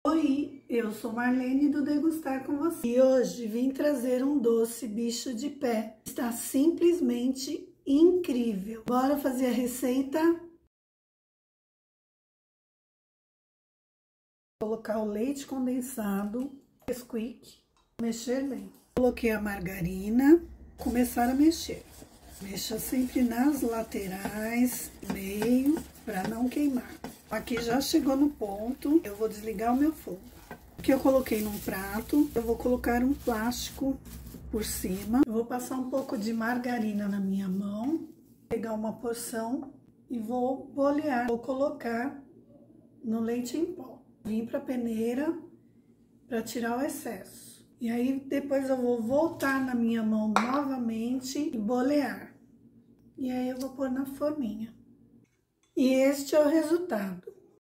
Oi, eu sou Marlene do Degustar com você e hoje vim trazer um doce bicho de pé. Está simplesmente incrível. Bora fazer a receita? Colocar o leite condensado, Nesquik, mexer bem. Coloquei a margarina, começar a mexer. Mexa sempre nas laterais, meio, para não queimar. Aqui já chegou no ponto, eu vou desligar o meu fogo. Aqui eu coloquei num prato, eu vou colocar um plástico por cima. Eu vou passar um pouco de margarina na minha mão, pegar uma porção e vou bolear. Vou colocar no leite em pó. Vim para a peneira para tirar o excesso. E aí depois eu vou voltar na minha mão novamente e bolear. E aí eu vou pôr na forminha. E este é o resultado.